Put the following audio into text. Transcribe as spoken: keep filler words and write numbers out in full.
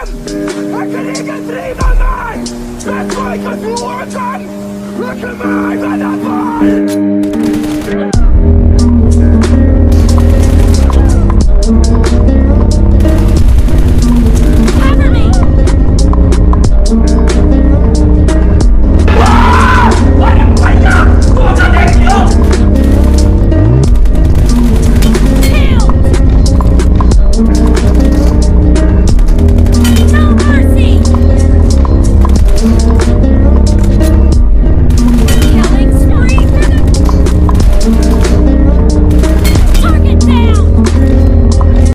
I can even dream of mine. That's why I can do what I can. Look at my man,